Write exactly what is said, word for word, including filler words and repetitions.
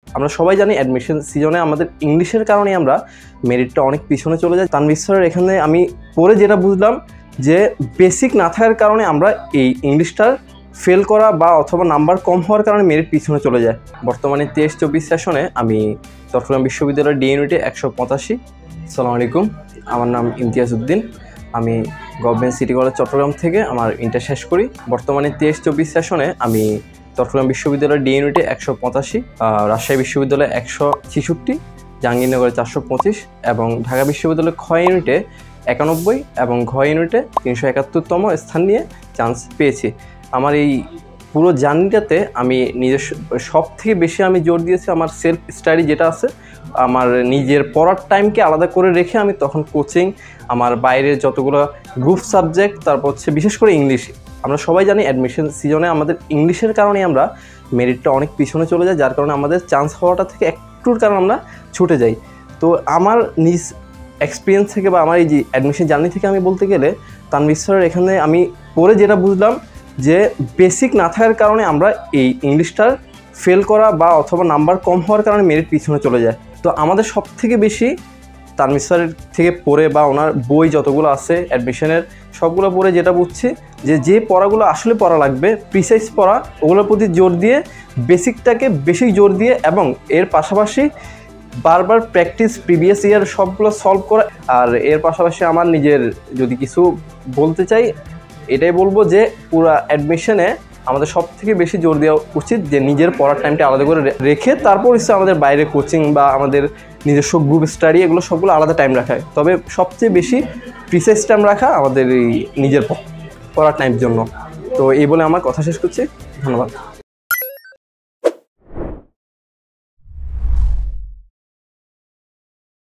আমরা সবাই জানি অ্যাডমিশন সিজনে আমাদের ইংলিশের কারণে আমরা মেরিটটা অনেক পিছনে চলে যাই। তানভীর স্যারের এখানে আমি পড়ে যেটা বুঝলাম যে বেসিক না থাকার কারণে আমরা এই ইংলিশটার ফেল করা বা অথবা নাম্বার কম হওয়ার কারণে মেরিট পিছনে চলে যায়। বর্তমানে তেইশ চব্বিশ সেশনে আমি চট্টগ্রাম বিশ্ববিদ্যালয়ের ডি ইউনিটে একশো পঁচাশি। আসসালামু আলাইকুম, আমার নাম ইমতিয়াজ উদ্দিন। আমি গভর্নমেন্ট সিটি কলেজ চট্টগ্রাম থেকে আমার ইন্টার শেষ করি। বর্তমানে তেইশ চব্বিশ সেশনে আমি চট্টগ্রাম বিশ্ববিদ্যালয়ের ডি ইউনিটে একশো পঁচাশি, রাজশাহী বিশ্ববিদ্যালয়ে একশো ছেষট্টি, জাহাঙ্গীরনগরে চারশো পঁচিশ এবং ঢাকা বিশ্ববিদ্যালয়ের খ ইউনিটে একানব্বই এবং ঘ ইউনিটে তিনশো একাত্তরতম স্থান নিয়ে চান্স পেয়েছি। আমার এই পুরো জার্নিটাতে আমি নিজের সব থেকে বেশি আমি জোর দিয়েছি আমার সেলফ স্টাডি যেটা আছে, আমার নিজের পড়ার টাইমকে আলাদা করে রেখে আমি তখন কোচিং, আমার বাইরের যতগুলো গ্রুপ সাবজেক্ট, তারপর হচ্ছে বিশেষ করে ইংলিশ। আমরা সবাই জানি অ্যাডমিশন সিজনে আমাদের ইংলিশের কারণে আমরা মেরিটটা অনেক পিছনে চলে যায়, যার কারণে আমাদের চান্স হওয়াটা থেকে একটুর কারণে আমরা ছুটে যাই। তো আমার নিজ এক্সপিরিয়েন্স থেকে বা আমার এই যে অ্যাডমিশন জার্নি থেকে আমি বলতে গেলে তানভীর স্যারের এখানে আমি পড়ে যেটা বুঝলাম যে বেসিক না থাকার কারণে আমরা এই ইংলিশটার ফেল করা বা অথবা নাম্বার কম হওয়ার কারণে মেরিট পিছনে চলে যায়। তো আমাদের সব থেকে বেশি তানভীর স্যারের থেকে পড়ে বা ওনার বই যতগুলো আছে অ্যাডমিশনের সবগুলো পড়ে যেটা বুঝছি যে যে পড়াগুলো আসলে পড়া লাগবে, প্রিসাইজ পড়া, ওগুলোর প্রতি জোর দিয়ে বেসিকটাকে বেশি জোর দিয়ে এবং এর পাশাপাশি বারবার প্র্যাকটিস, প্রিভিয়াস ইয়ার সবগুলো সলভ করা। আর এর পাশাপাশি আমার নিজের যদি কিছু বলতে চাই এটাই বলবো যে পুরো অ্যাডমিশনে আমাদের সব থেকে বেশি জোর দেওয়া উচিত যে নিজের পড়ার টাইমটা আলাদা করে রেখে তারপর হচ্ছে আমাদের বাইরে কোচিং বা আমাদের নিজস্ব গ্রুপ স্টাডি এগুলো সবগুলো আলাদা টাইম রাখা। তবে সবচেয়ে বেশি প্রিসাইজ টাইম রাখা আমাদের এই নিজের পড়ার টাইমের জন্য। তো এই বলে আমার কথা শেষ করছি, ধন্যবাদ।